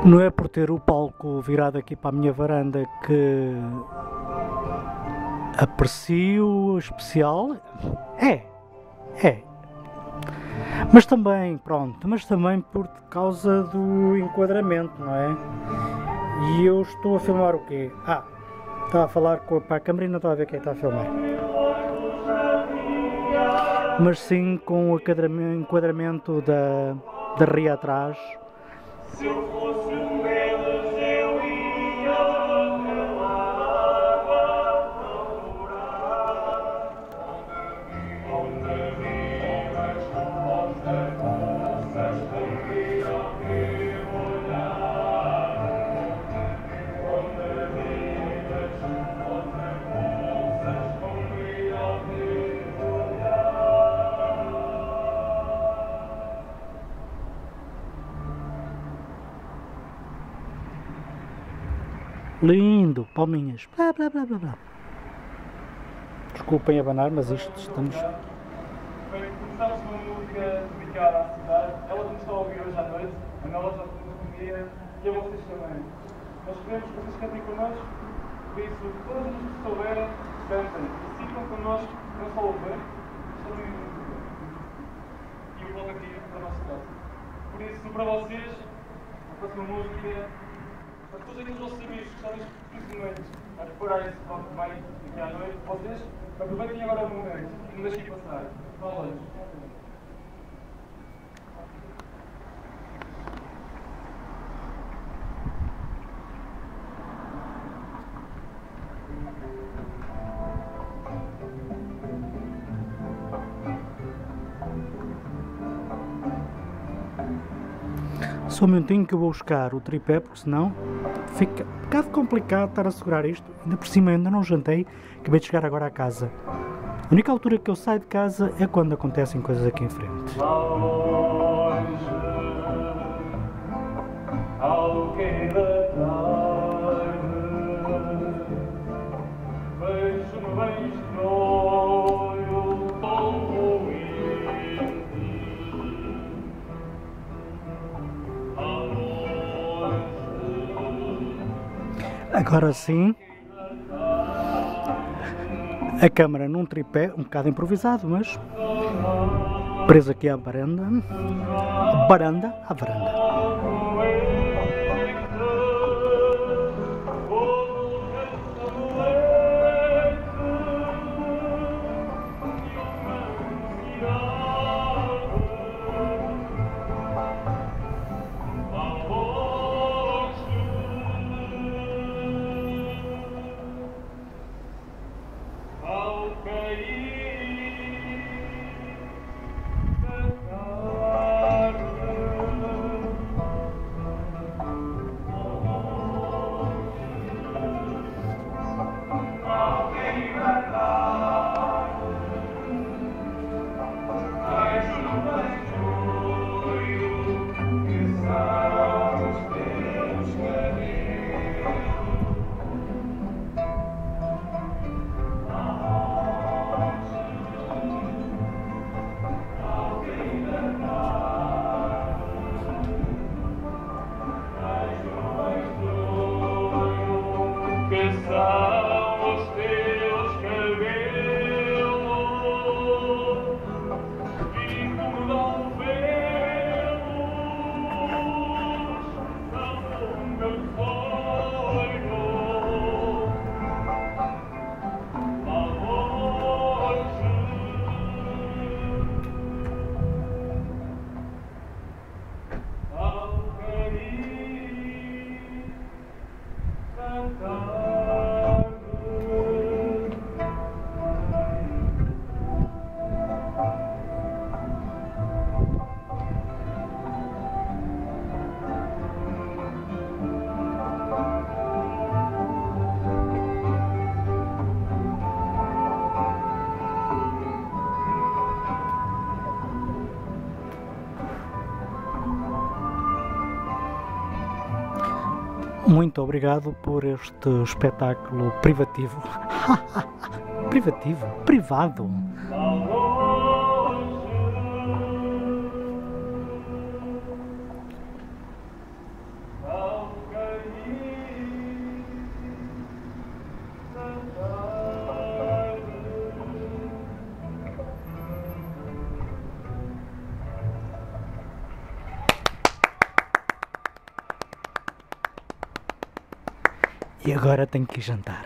Não é por ter o palco virado aqui para a minha varanda que aprecio o especial. É. Mas também, pronto, por causa do enquadramento, não é? E eu estou a filmar o quê? Estava a falar para a câmera e não estava a ver quem está a filmar. Mas sim com o enquadramento da ria atrás. Se eu fosse um deles, eu ia pela água morar, onde vives, onde moças poderiam olhar, onde vives, onde moças poderiam olhar. Lindo, palminhas. Blá blá blá blá blá. Desculpem abanar, mas isto estamos. Começámos uma música dedicada à cidade. Ela que nos está a ouvir hoje à noite, a Nela já temos um dia e a vocês também. Nós queremos que vocês cantem connosco, por isso, todos os que souberem, cantem e sigam connosco, não só ouvir, mas também e o bloco aqui para o nosso lado. Por isso, para vocês, a próxima música, para todos aqueles nossos amigos que estão neste preciso momento a preparar esse bloco bem aqui à noite, vocês aproveitem agora o momento e não deixem passar. Vá longe. Só um minutinho que eu vou buscar o tripé, porque senão fica um bocado complicado estar a segurar isto. Ainda por cima ainda não jantei, acabei de chegar agora à casa. A única altura que eu saio de casa é quando acontecem coisas aqui em frente. Longe, ao cair da tarde, vejo-me bem estranho, tão em ti. Ao longe, Agora sim, a câmara num tripé, um bocado improvisado, mas preso aqui à varanda. À varanda. Muito obrigado por este espetáculo privativo. Privado. ao E agora tenho que ir jantar.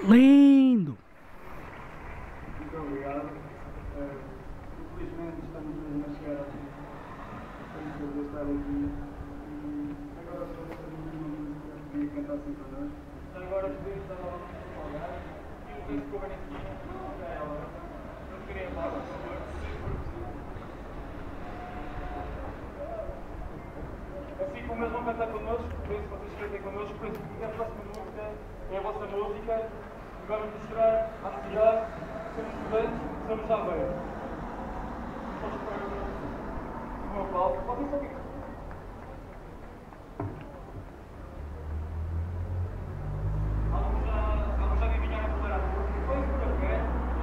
Lindo! Muito obrigado. Infelizmente estamos mesmo a chegar ao fim. Foi um prazer estar aqui. E agora só vou fazer uma música e cantar assim connosco. Agora podemos dar uma olhar. E o texto que eu venho aqui é ela. Eu queria falar com o senhor. Assim como eles vão cantar connosco, por isso vocês cantem connosco, por isso a próxima música é a vossa música e vamos mostrar à cidade que somos estudantes, somos de Aveiro. Vamos para um aplauso. Podem só ficar. Alguns já adivinharam a primeira música. Foi isso que eu quero.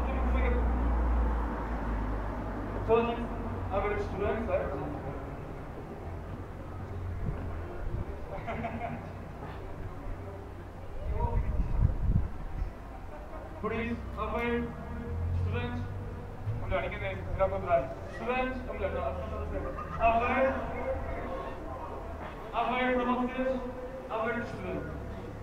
Toda a gente a ver estudantes, certo? Por isso, Aveiro, estudantes, ou melhor, ninguém deve, era ao contrário. Estudantes, ou melhor, não, Aveiro para vocês, Aveiro de estudantes.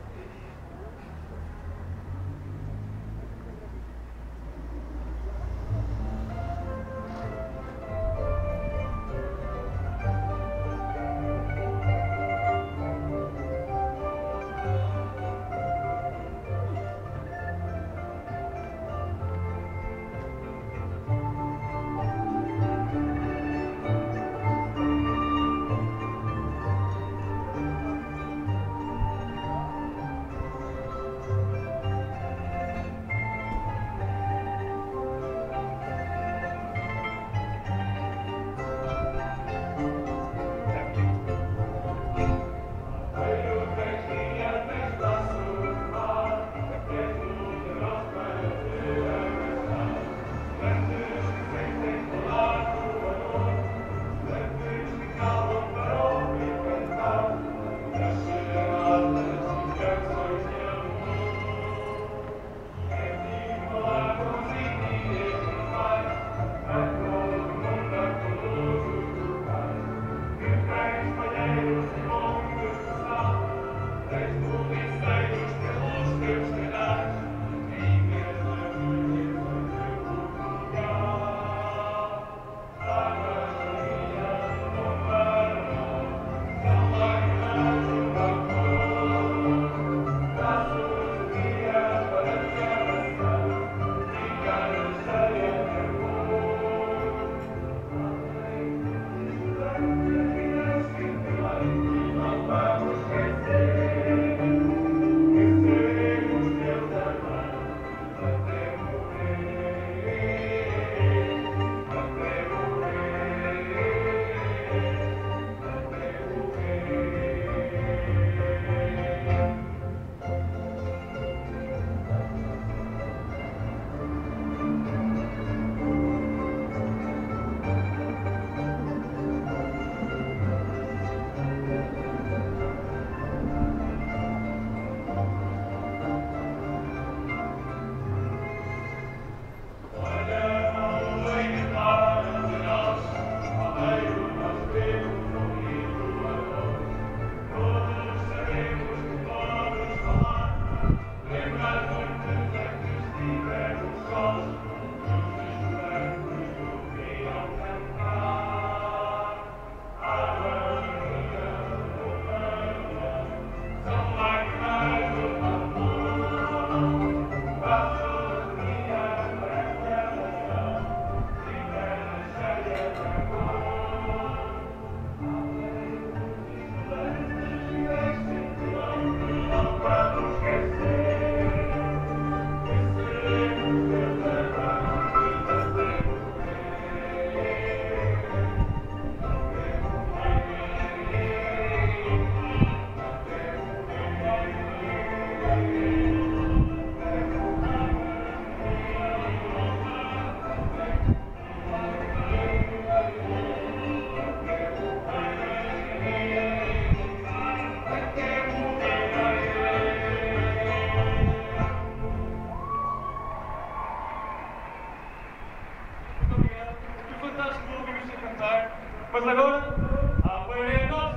Mas agora, Aveiro é nosso,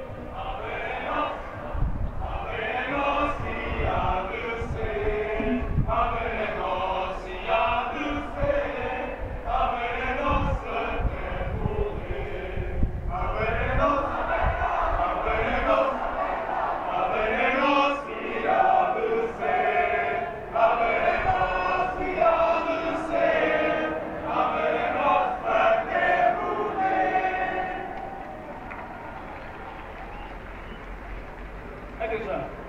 Aveiro é nosso, Aveiro é nosso e há de ser. até já.